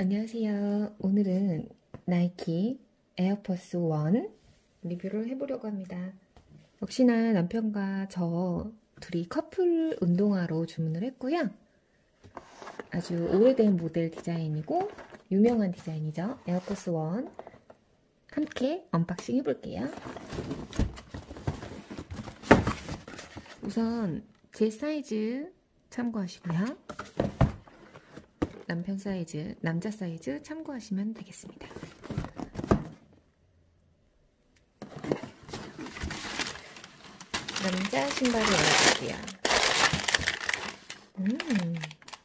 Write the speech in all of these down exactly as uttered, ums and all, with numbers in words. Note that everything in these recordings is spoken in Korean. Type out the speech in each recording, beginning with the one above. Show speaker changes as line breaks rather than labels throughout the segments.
안녕하세요. 오늘은 나이키 에어포스 원 리뷰를 해보려고 합니다. 역시나 남편과 저 둘이 커플 운동화로 주문을 했고요. 아주 오래된 모델 디자인이고 유명한 디자인이죠. 에어포스 원 함께 언박싱 해볼게요. 우선 제 사이즈 참고하시고요. 남편 사이즈, 남자 사이즈 참고하시면 되겠습니다. 남자 신발을 열어볼게요. 음.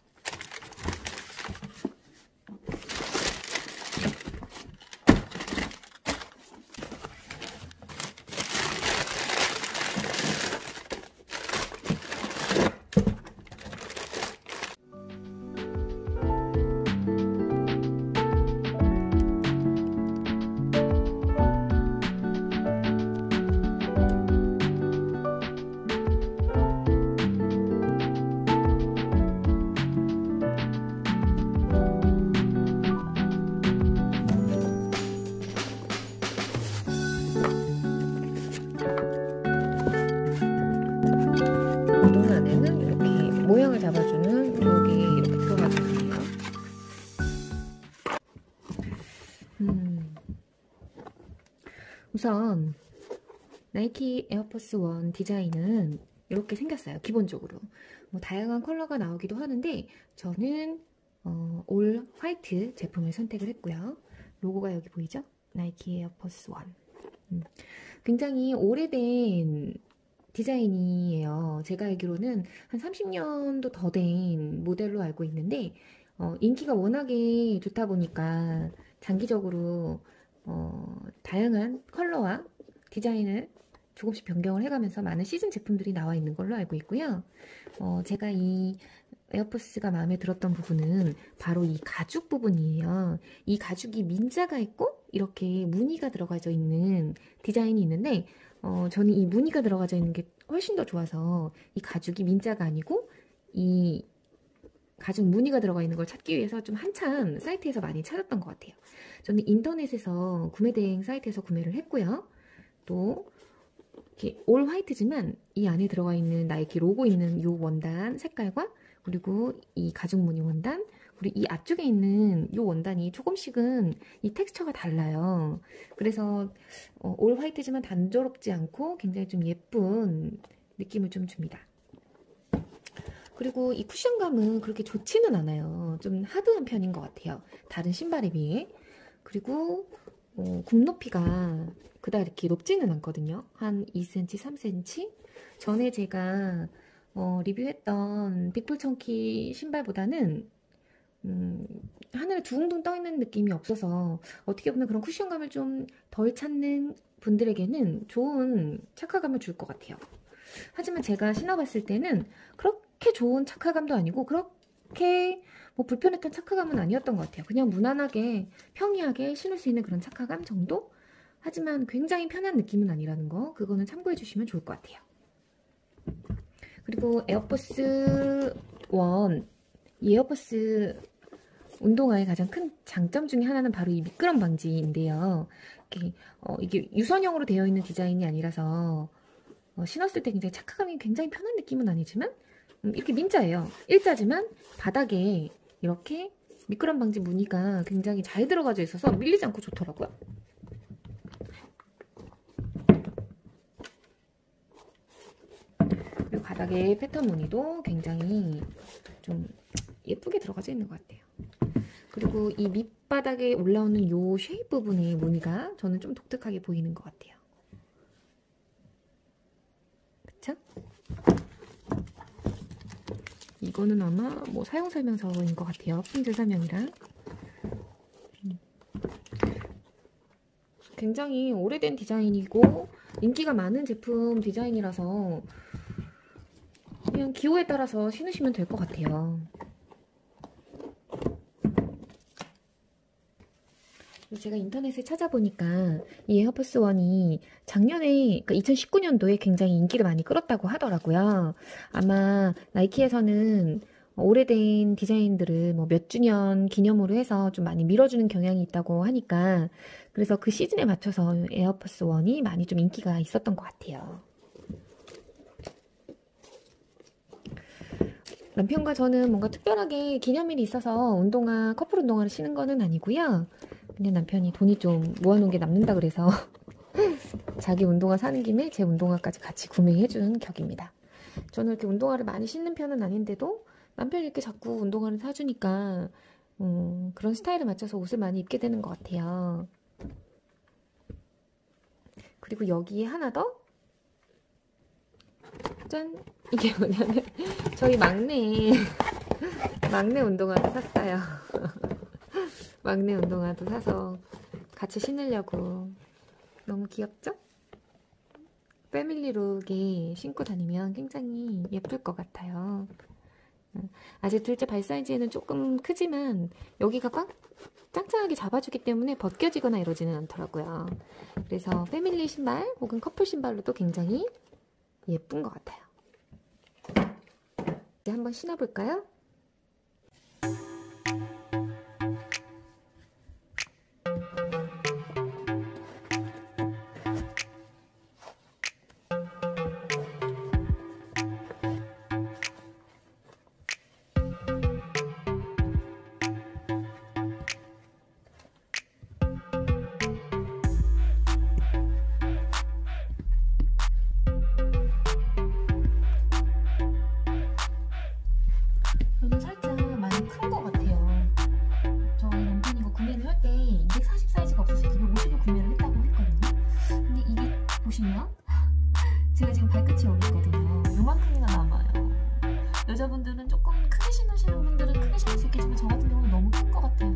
운동 안에는 이렇게 모양을 잡아주는 여기 이렇게 들어가거든요. 음. 우선 나이키 에어포스 원 디자인은 이렇게 생겼어요. 기본적으로 뭐 다양한 컬러가 나오기도 하는데 저는 어, 올 화이트 제품을 선택을 했고요. 로고가 여기 보이죠? 나이키 에어포스 원. 음. 굉장히 오래된 디자인이에요. 제가 알기로는 한 삼십 년도 더 된 모델로 알고 있는데 어, 인기가 워낙에 좋다 보니까 장기적으로 어, 다양한 컬러와 디자인을 조금씩 변경을 해가면서 많은 시즌 제품들이 나와 있는 걸로 알고 있고요. 어, 제가 이 에어포스가 마음에 들었던 부분은 바로 이 가죽 부분이에요. 이 가죽이 민자가 있고 이렇게 무늬가 들어가져 있는 디자인이 있는데 어, 저는 이 무늬가 들어가져 있는 게 훨씬 더 좋아서 이 가죽이 민자가 아니고 이 가죽 무늬가 들어가 있는 걸 찾기 위해서 좀 한참 사이트에서 많이 찾았던 것 같아요. 저는 인터넷에서 구매대행 사이트에서 구매를 했고요. 또 이렇게 올 화이트지만 이 안에 들어가 있는 나이키 로고 있는 이 원단 색깔과 그리고 이 가죽 무늬 원단 그리고 이 앞쪽에 있는 이 원단이 조금씩은 이 텍스처가 달라요. 그래서 어, 올 화이트지만 단조롭지 않고 굉장히 좀 예쁜 느낌을 좀 줍니다. 그리고 이 쿠션감은 그렇게 좋지는 않아요. 좀 하드한 편인 것 같아요. 다른 신발에 비해. 그리고 어, 굽 높이가 그닥 이렇게 높지는 않거든요. 한 이 센티미터, 삼 센티미터? 전에 제가 어, 리뷰했던 빅볼 청키 신발보다는 음, 하늘에 둥둥 떠있는 느낌이 없어서 어떻게 보면 그런 쿠션감을 좀 덜 찾는 분들에게는 좋은 착화감을 줄 것 같아요. 하지만 제가 신어봤을 때는 그렇게 좋은 착화감도 아니고 그렇게 뭐 불편했던 착화감은 아니었던 것 같아요. 그냥 무난하게 평이하게 신을 수 있는 그런 착화감 정도? 하지만 굉장히 편한 느낌은 아니라는 거 그거는 참고해 주시면 좋을 것 같아요. 그리고 에어포스 원 이 에어포스 운동화의 가장 큰 장점 중에 하나는 바로 이 미끄럼 방지인데요. 이렇게, 어, 이게 유선형으로 되어 있는 디자인이 아니라서 어, 신었을 때 굉장히 착화감이 굉장히 편한 느낌은 아니지만 음, 이렇게 민자예요. 일자지만 바닥에 이렇게 미끄럼 방지 무늬가 굉장히 잘 들어가져 있어서 밀리지 않고 좋더라고요. 그리고 바닥에 패턴 무늬도 굉장히 좀 예쁘게 들어가져 있는 것 같아요. 그리고 이 밑바닥에 올라오는 요 쉐입 부분의 무늬가 저는 좀 독특하게 보이는 것 같아요. 그쵸? 이거는 아마 뭐 사용 설명서인 것 같아요. 품질 설명이랑. 굉장히 오래된 디자인이고 인기가 많은 제품 디자인이라서 그냥 기호에 따라서 신으시면 될 것 같아요. 제가 인터넷에 찾아보니까 이 에어포스 원이 작년에 그러니까 이천십구 년도에 굉장히 인기를 많이 끌었다고 하더라고요. 아마 나이키에서는 오래된 디자인들을 뭐 몇 주년 기념으로 해서 좀 많이 밀어주는 경향이 있다고 하니까 그래서 그 시즌에 맞춰서 에어포스 원이 많이 좀 인기가 있었던 것 같아요. 남편과 저는 뭔가 특별하게 기념일이 있어서 운동화, 커플 운동화를 신은 거는 아니고요. 그냥 남편이 돈이 좀 모아놓은 게 남는다 그래서 자기 운동화 사는 김에 제 운동화까지 같이 구매해준 격입니다. 저는 이렇게 운동화를 많이 신는 편은 아닌데도 남편이 이렇게 자꾸 운동화를 사주니까 음, 그런 스타일에 맞춰서 옷을 많이 입게 되는 것 같아요. 그리고 여기에 하나 더 짠! 이게 뭐냐면 저희 막내 막내 운동화도 샀어요. 막내 운동화도 사서 같이 신으려고. 너무 귀엽죠? 패밀리룩에 신고 다니면 굉장히 예쁠 것 같아요. 아직 둘째 발 사이즈에는 조금 크지만 여기가 꽉 짱짱하게 잡아주기 때문에 벗겨지거나 이러지는 않더라고요. 그래서 패밀리 신발 혹은 커플 신발로도 굉장히 예쁜 것 같아요. 이제 한번 신어볼까요? 저는 살짝 많이 큰 것 같아요. 저희 남편이 이거 구매를 할 때 이백사십 사이즈가 없어서 이백오십을 구매를 했다고 했거든요. 근데 이게 보시면 제가 지금 발끝이 여기 있거든요. 요만큼이나 남아요. 여자분들은 조금 크게 신으시는 분들은 크게 신을 수 있겠지만 저 같은 경우는 너무 큰 것 같아요.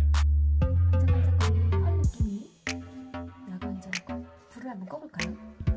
반짝반짝거리는 펄 느낌이 나고 있지 않고 불을 한번 꺼볼까요?